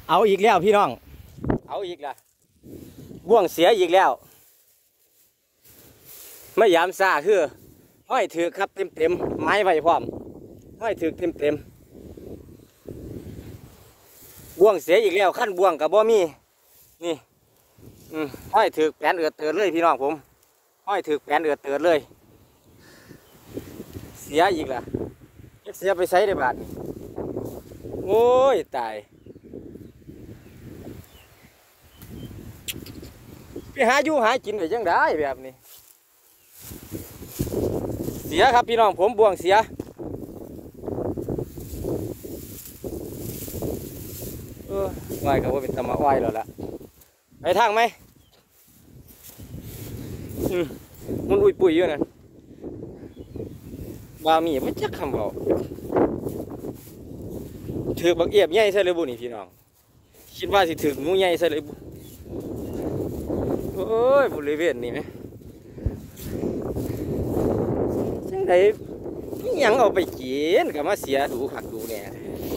เอาอีกแล้วพี่น้องเอาอีกละบ่วงเสียอีกแล้วไม่ยามซาคือห้อยถือครับเต็มไม้ไว้พร้อมห้อยถือเต็มบ่วงเสียอีกแล้วขั้นบ่วงกับบ่มีนี่ห้อยถือแป้นเอือดเตือนเลยพี่น้องผมห้อยถือแป้นเอือดเตือนเลยเสียอีกละเสียไปใช้ได้บาทโอ้ยตายไปหาอยู่หากินได้ยังได้แบบนี้เสียครับพี่น้องผมบ่วงเสียว่ายก็ว่าเป็นตะมาว่ายแล้วล่ะไปทางไหมมันอุ้ยปุ๋ยอยู่นะบามีไม่จักคำบอกถือบักเอียบใหญ่ใช่เลยบุนี่พี่น้องคิดว่าสิถืองูใหญ่ใช่เลยบุโอ้ยบริเวณนี้ไหมจังไดยังเอาไปกินกับมาเสียดูขักดูเนี่ย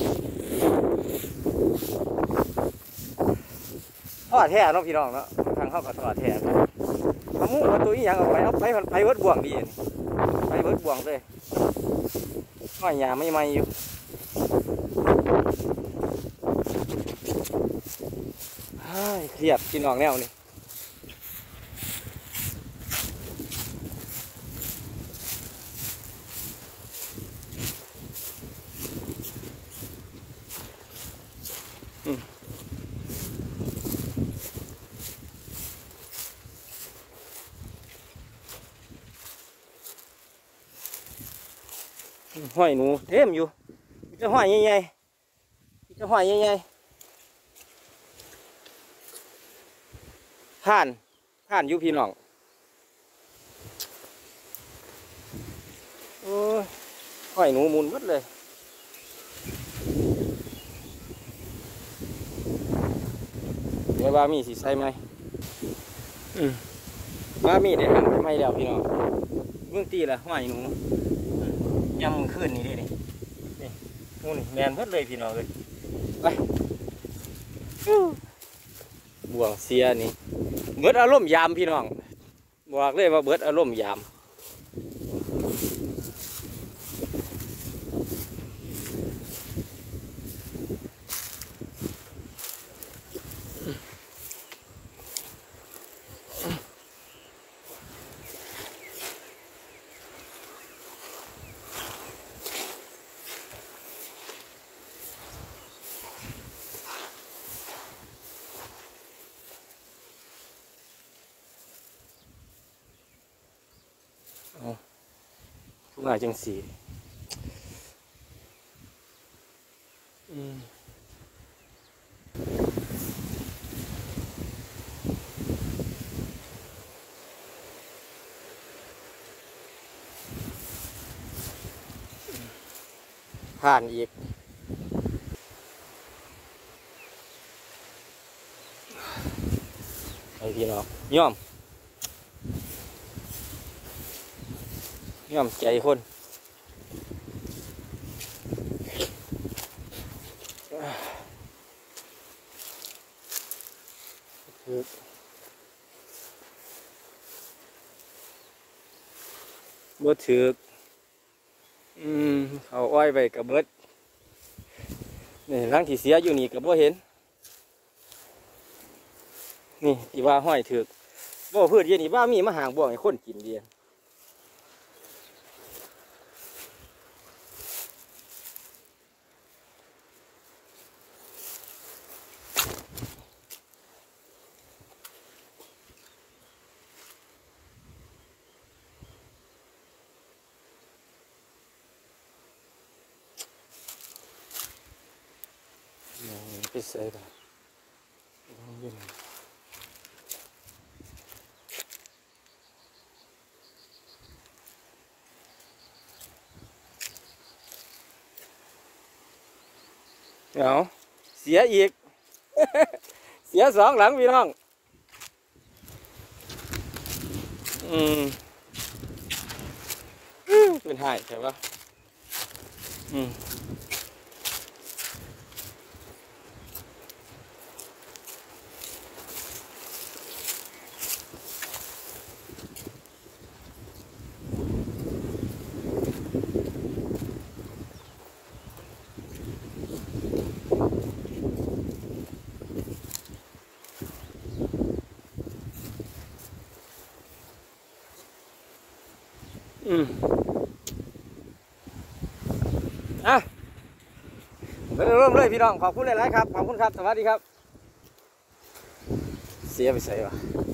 ทอดแท้เนาะพี่น้องเนาะทางเข้ากับทอดแท้ทำมุ้งมาตัวนี้ยังเอาไปเวิร์ดบ่วงดีไปเวิร์ดบ่วงเลยห้อยยาไม่อยู่เครียดพี่น้องแนวนี่ห้อยหนูเต็มอยู่จะห้อยใหญ่ๆจะห้อยใหญ่ๆผ่านอยู่พี่น้องโอ้ยห้อยหนูมุนหมดเลยเดี๋ยวบามีสิใส่ไหมบามีเดี๋ยวทำไม่แล้วพี่น้องเมื่อตีละห้อยหนูยำมือขึ้นนี่ดินี่มูนี่แมนหมดเลยพี่น้องเลยไปบ่วงเสียนี่เบิดอารมณ์ยามพี่น้องบอกเลยว่าเบิดอารมณ์ยามทุกนายจังสีผ่านอีกไอพี่น้องย่อมใจคนบ่ถือกเอาอ้อยไปกับเบิดนี่ร่างที่เสียอยู่นี่กับบ่เห็นนี่ที่ว่าห้อยถือกบ่พืชเย็นนี่ว่ามีมาหางบ่วงให้คนกินเดียนไปใส่ไปเอาเสียอีก เสียสองหลังพี่น้องเป็นหายใช่ปะอ่ะเริ่มเลยพี่น้องขอบคุณหลายๆครับขอบคุณครับสวัสดีครับเสียไปใส่วะ